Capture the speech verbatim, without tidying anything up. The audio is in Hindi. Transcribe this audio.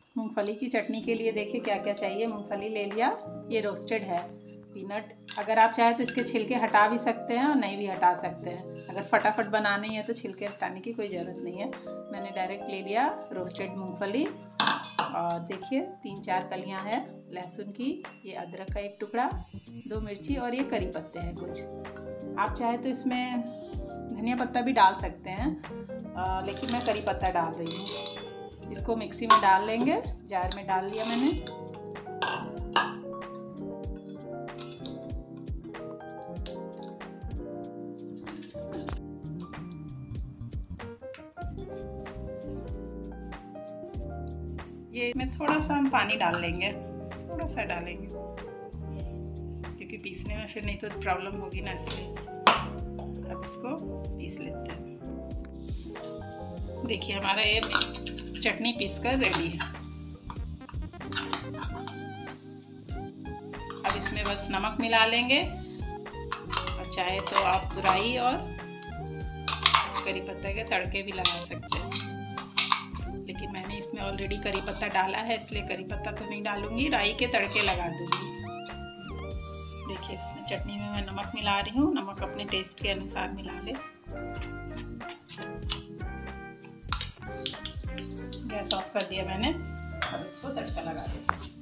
मूंगफली की चटनी के लिए देखिए क्या क्या चाहिए। मूंगफली ले लिया, ये रोस्टेड है। पीनट, अगर आप चाहें तो इसके छिलके हटा भी सकते हैं और नहीं भी हटा सकते हैं। अगर फटाफट बनानी है तो छिलके हटाने की कोई ज़रूरत नहीं है। मैंने डायरेक्ट ले लिया रोस्टेड मूंगफली। और देखिए तीन चार कलियां हैं लहसुन की, ये अदरक का एक टुकड़ा, दो मिर्ची और ये करी पत्ते हैं कुछ। आप चाहे तो इसमें धनिया पत्ता भी डाल सकते हैं, आ, लेकिन मैं करी पत्ता डाल रही हूँ। इसको मिक्सी में डाल लेंगे, जार में डाल लिया मैंने। ये इसमें थोड़ा सा हम पानी डाल लेंगे, थोड़ा सा डालेंगे क्योंकि पीसने में फिर नहीं तो प्रॉब्लम होगी ना, इसलिए। अब इसको पीस लेते हैं। देखिए हमारा ये चटनी पीसकर रेडी है। अब इसमें बस नमक मिला लेंगे और चाहे तो आप राई और करी पत्ता के तड़के भी लगा सकते हैं, लेकिन मैंने इसमें ऑलरेडी करी पत्ता डाला है इसलिए करी पत्ता तो नहीं डालूंगी, राई के तड़के लगा दूंगी। देखिए इसमें चटनी में मैं नमक मिला रही हूँ, नमक अपने टेस्ट के अनुसार मिला ले। गैस ऑफ कर दिया मैंने, अब इसको तड़का लगा देते हैं।